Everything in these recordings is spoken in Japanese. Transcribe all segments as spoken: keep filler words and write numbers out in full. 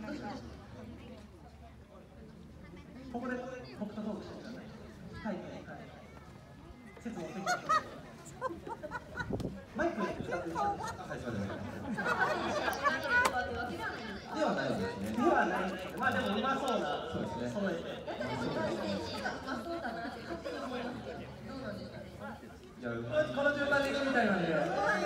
ここで僕とトークしてください。はい。説持ってきましょう。マイク使っていいですか？はい、そうです。ではないですね。ではないですね。まあでもうまそうな。そうですね。揃えて。いや、この順番でいくみたいなんで。わ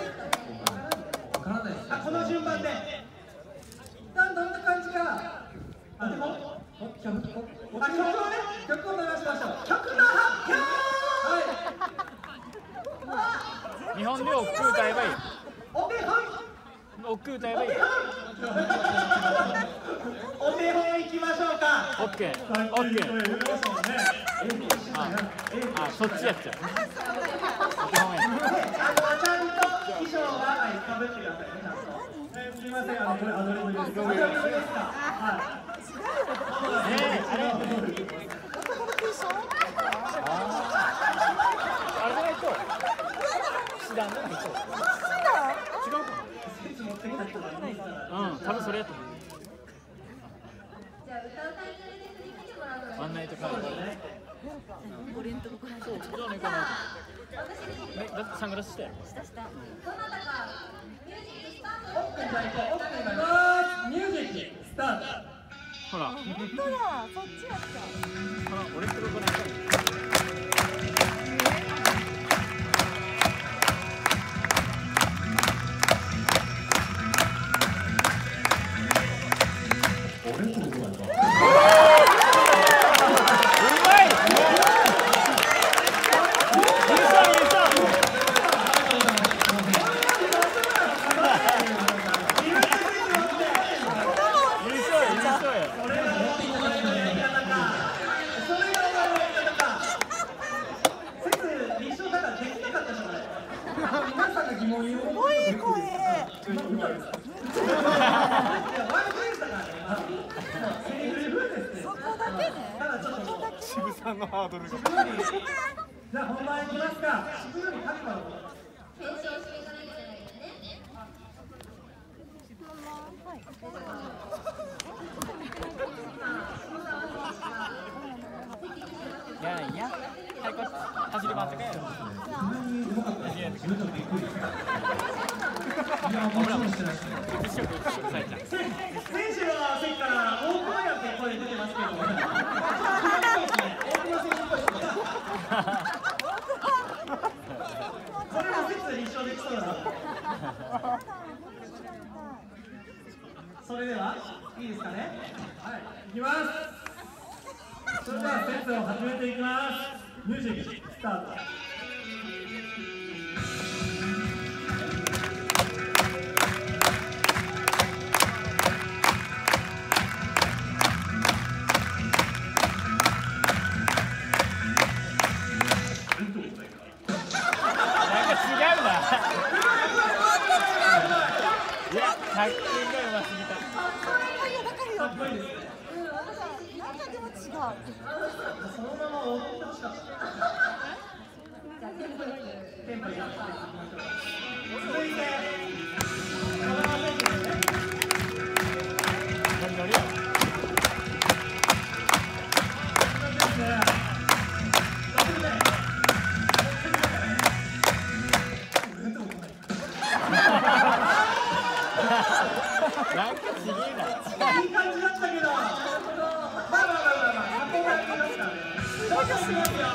からないです。あ、この順番で。どんな感じか。あ、でも。曲、曲をね、曲を流しましょう。曲の発表。 日本で億劫歌えばいい。 お手本。 億劫歌えばいい。 お手本いきましょうか。 オッケー。オッケー。あ、そっちやっちゃう。お手本や。 あの、ちゃんと衣装はかぶってくださいね、ちゃんと。すみません、あの、これアドリブです。アドリブですか。はい。えー、あれ。 あれじゃないと。手段でないと。違うかな。うん、多分それやと思う。ワンナイトカード。 オリエントの子なんそう、じゃあねかな。え、だってサングラスしたよ。 したした。 ミュージックスタート。 ほら。 本当だ、そっちやった。 ほら、俺ってここないか。 渋さんのハードルが。 じゃあ本番いきますか。渋谷に書くから。検証していかないといけないですね。 いやいや、はい、こ走り回ってかやろ。 選手の席から大久保やって声出てますけど。これも説立証できそうだ。それではいいですかね。はい、いきます。それでは説を始めていきます。ミュージックスタート。 ひゃく均がうますぎた。 かっこいいですね。 なんかでも違う。 そのまま踊ってほしかった。テンポよくテンポよくいきましょう。続いて、小川選手ですね。 ノリノリよ。なんかちげえな。 いい感じだったけど。まあまあまあまあまあ、ここからいきますからね。どうぞしますよ。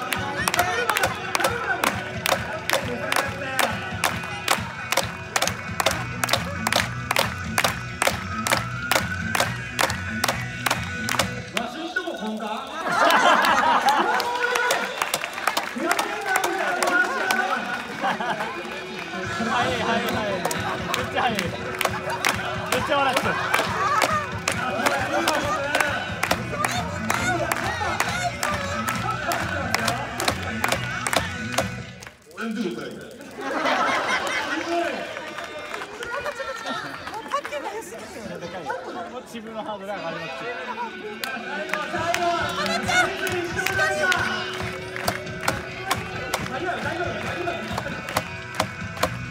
わしんとここんか。 はいはいはい。めっちゃ早い。めっちゃ笑ってる。自分のハードルが上がります。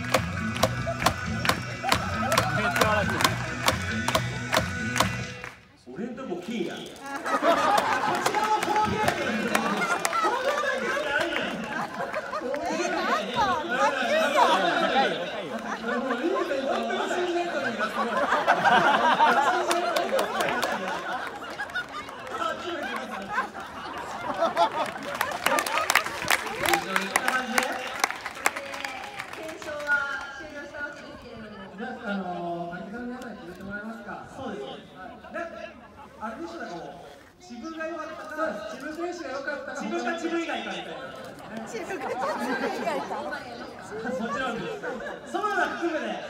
めっちゃ笑ってる。 もちろんです。園田含めで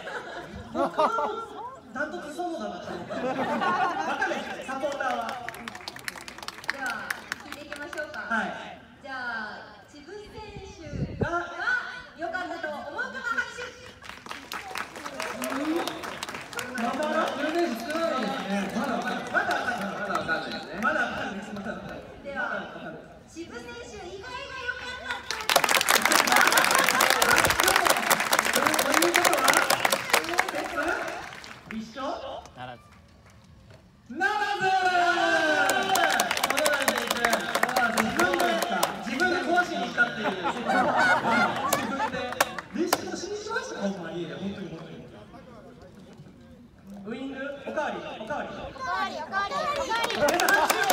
ダントツ園田だったので分かんないですね、サポーターは。 では聞いていきましょうか。 はい、 じゃあ千葉選手が良かったと思う方拍手。 まだまだ少ないですね。まだまだまだわかんない。まだわかんないですね。まだわかんないです。 では千葉選手以外が良かったということは一緒ならず。 ならず。自分で自分で壊しに行ったっていう。自分で練習もしにしました。ほんまに本当に本当に。ウイングおかわりおかわり。 おかわりおかわりおかわり。 皆さん拍手を。